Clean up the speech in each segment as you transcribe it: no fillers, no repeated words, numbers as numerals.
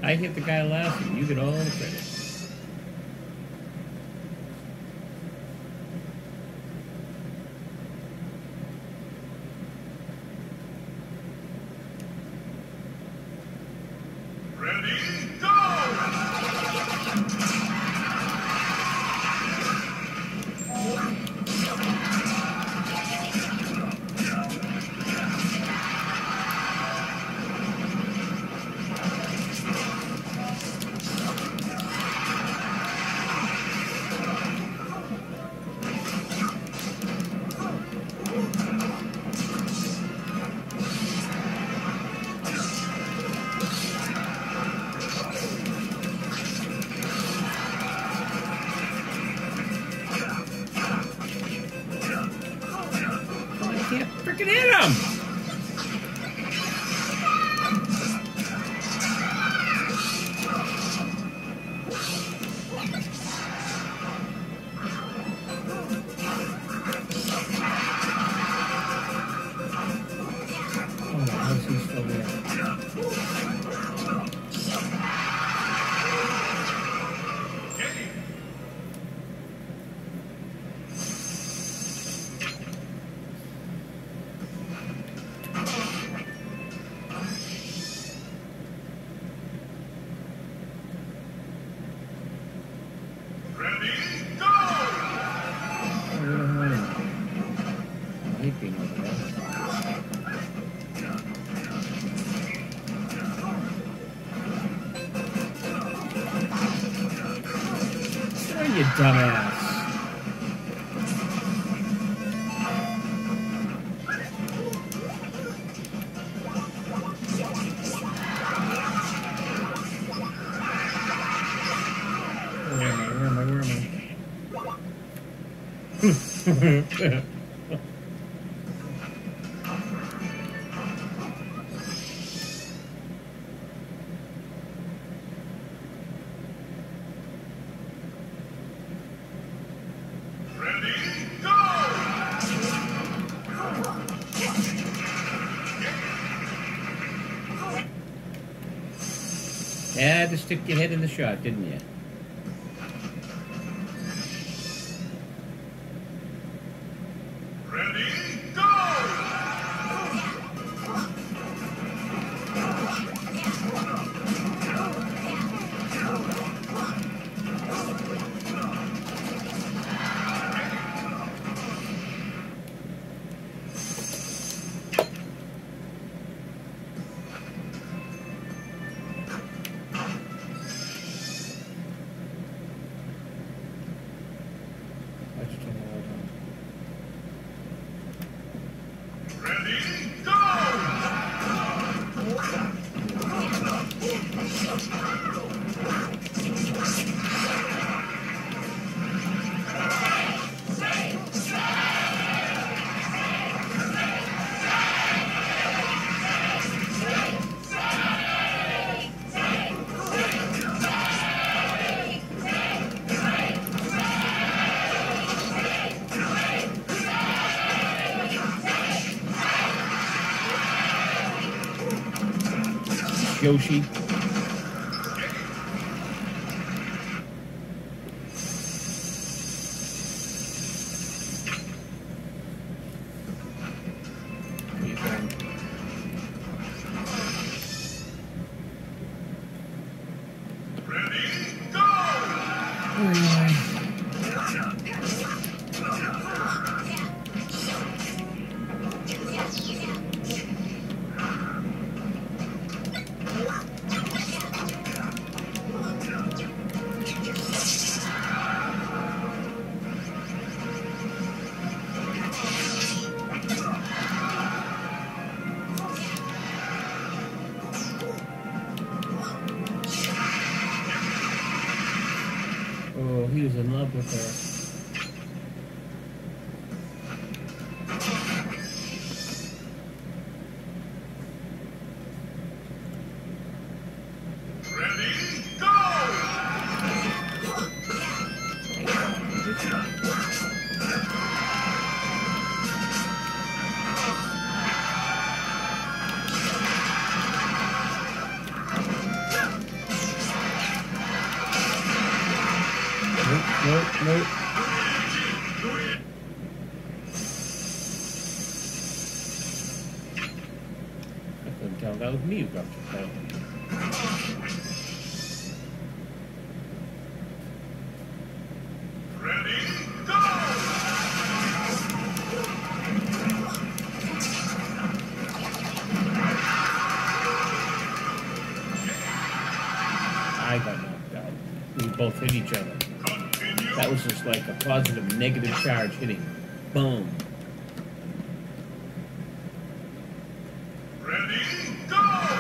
I hit the guy last and you get all the credit. Freaking hit him! Oh, how's he still there? You dumbass. Where am I? You had to stick your head in the shot, didn't you? Yoshi. Oh, he was in love with her. Nope, nope. I couldn't tell that was me who got kicked out. I got knocked out. We both hit each other. That was just like a positive negative charge hitting. Boom. Ready, go!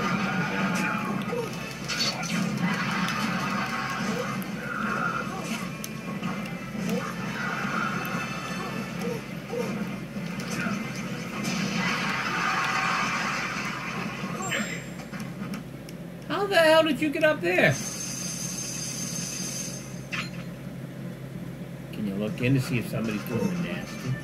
How the hell did you get up there? Can you look in to see if somebody's doing the nasty?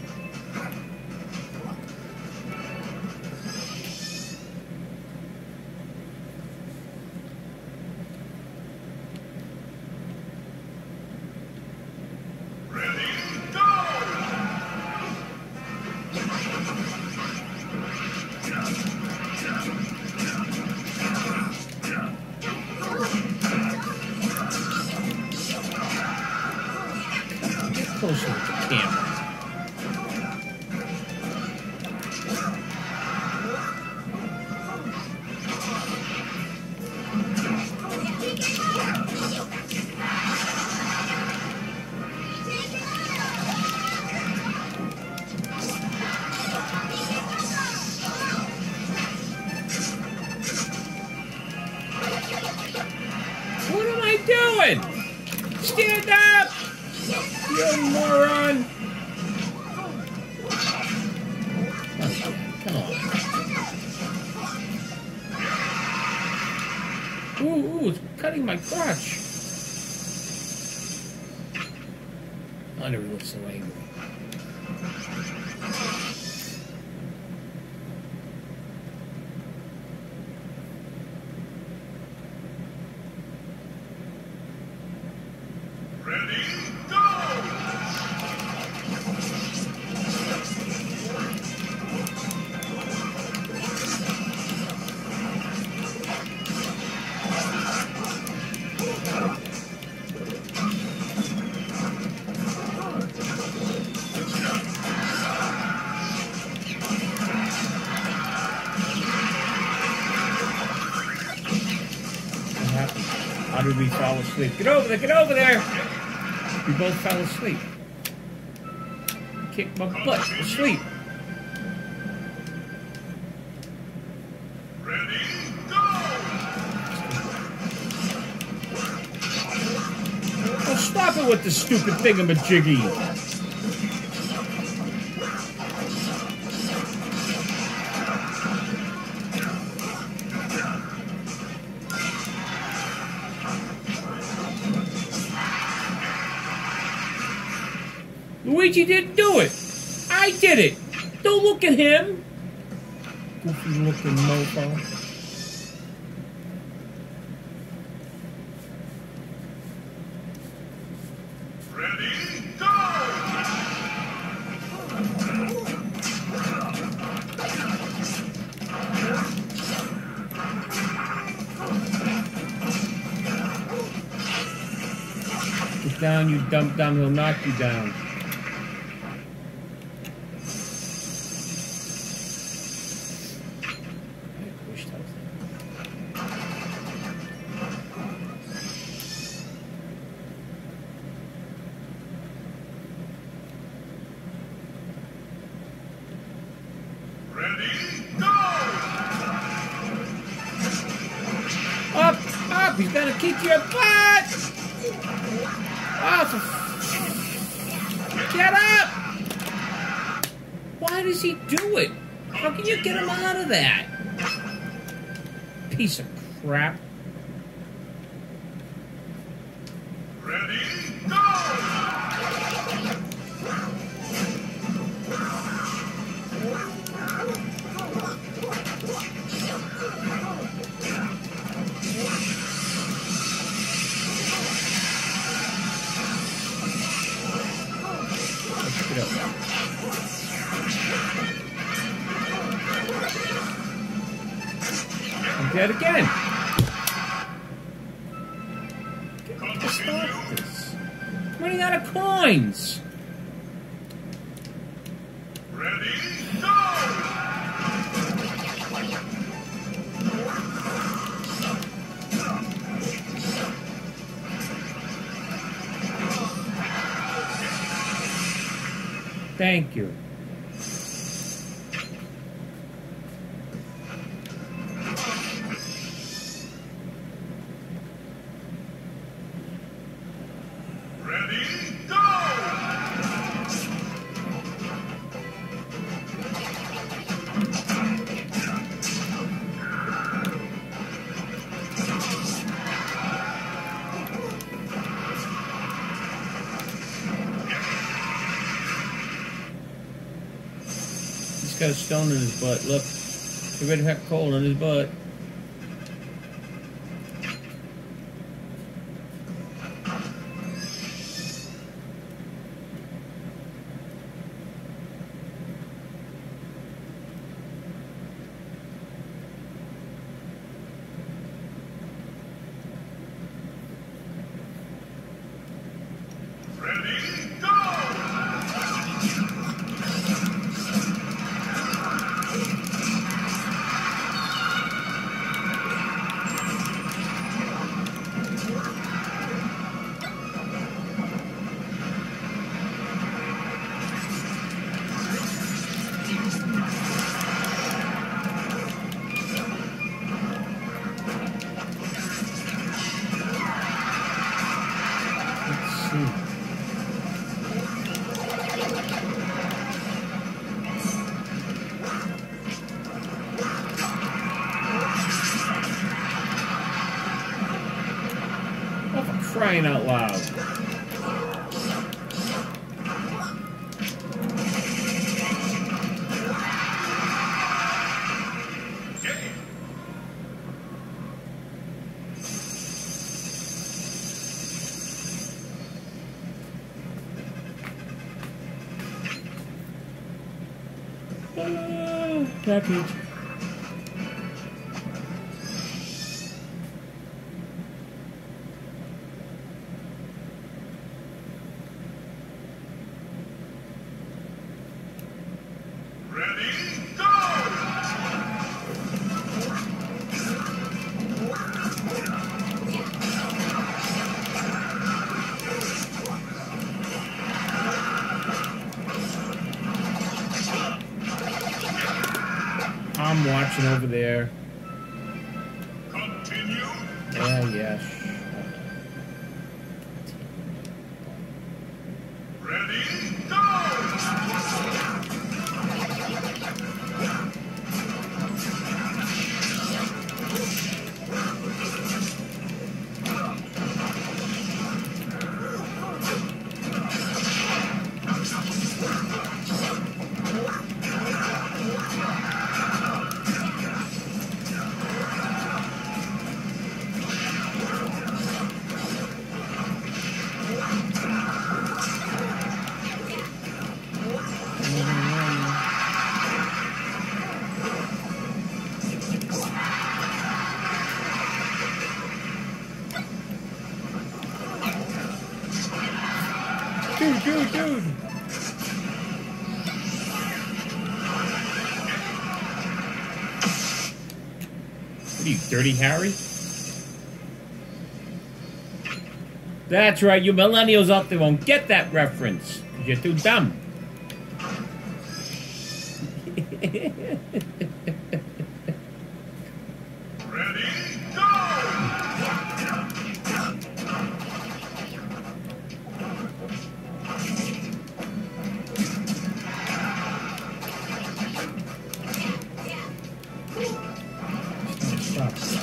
Closer to the camera. What am I doing? Stand up! You moron! Come on. Ooh, it's cutting my crotch. I never look so angry. How did we fall asleep? Get over there! Get over there! We both fell asleep. Kicked my butt asleep. Ready, go! Oh, stop it with the stupid thingamajiggy! Luigi didn't do it. I did it. Don't look at him. Goofy looking mofo. Ready, go! Get down, you dump dumb. He'll knock you down. He's gonna kick your butt! Oh, get up! Why does he do it? How can you get him out of that? Piece of crap. Ready, go! that again. Get to stop this. I'm running out of coins. Ready, go! Thank you. Ready, go! He's got a stone in his butt. Look. He already had coal in his butt. Ready, go! Let's see. Oh, for crying out loud. Package. Ready, go! I'm watching over there. Continue. Yeah, yeah. Ready, go! Dude. What are you, Dirty Harry? That's right, you millennials out there won't get that reference. 'Cause you're too dumb. Ready, go! Stop.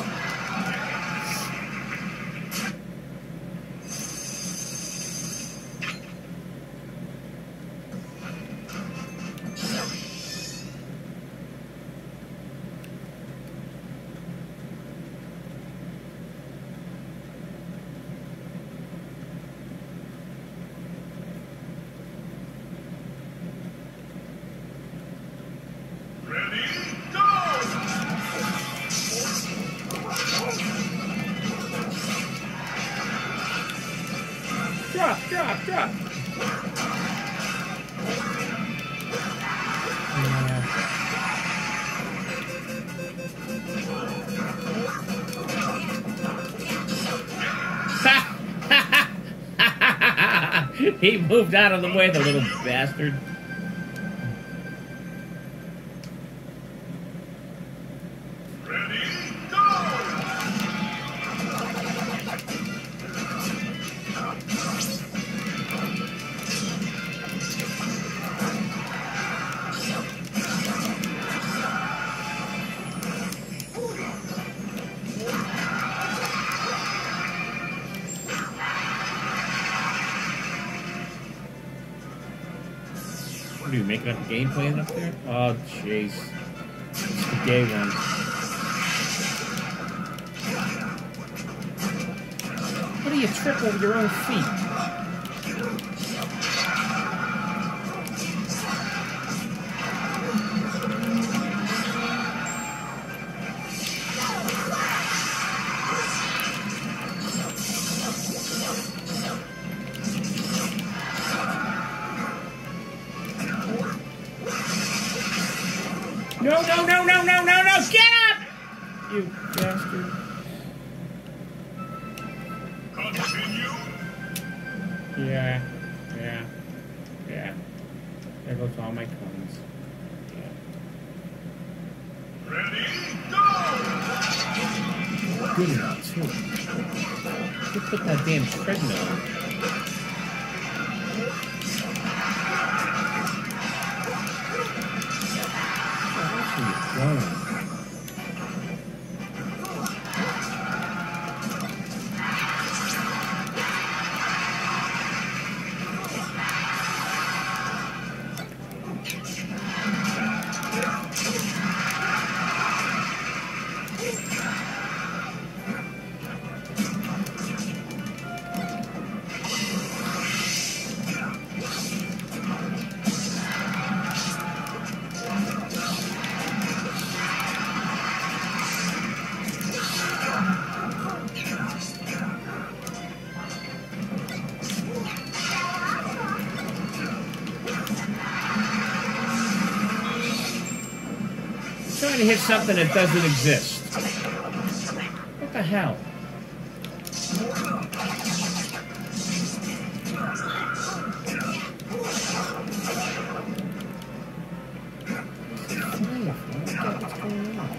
Drop, drop, drop. He moved out of the way, the little bastard. Ready, go! What are you making up a game plan up there? Oh, jeez. It's the gay one. What do you trip over your own feet? No, no, no, no, no, no, no! Get up! You bastard. Continue. Yeah. There goes all my coins. Yeah. Ready, go! Good enough, too. You put that damn treadmill on. Going. Trying to hit something that doesn't exist. What the hell? What's going on?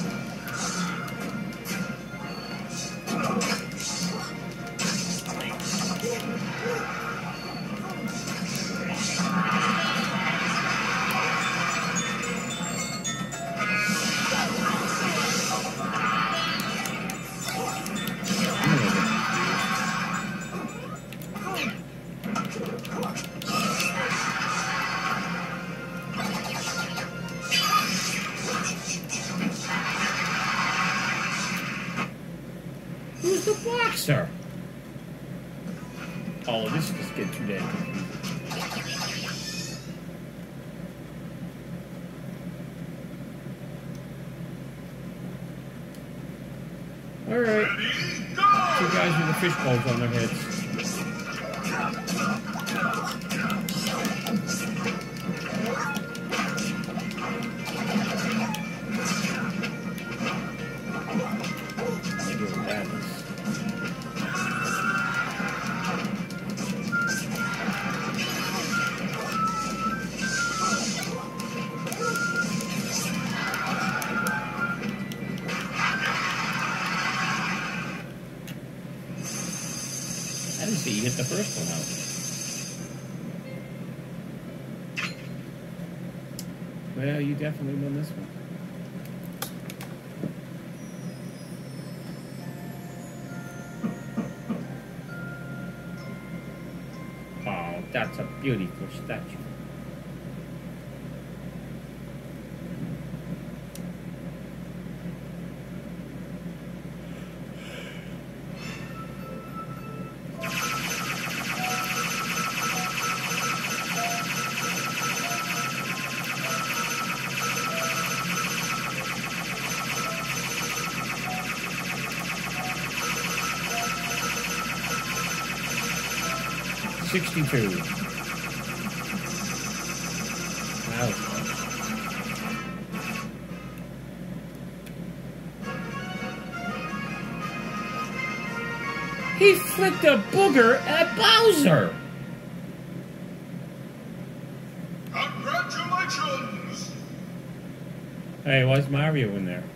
Who's the boxer? Oh, this is getting too damn confusing. Alright. Two guys with the fishbowls on their heads. I didn't see you hit the first one out. Well, you definitely won this one. Oh, that's a beautiful statue. 62. Wow. He flicked a booger at Bowser. Congratulations! Hey, why's Mario in there?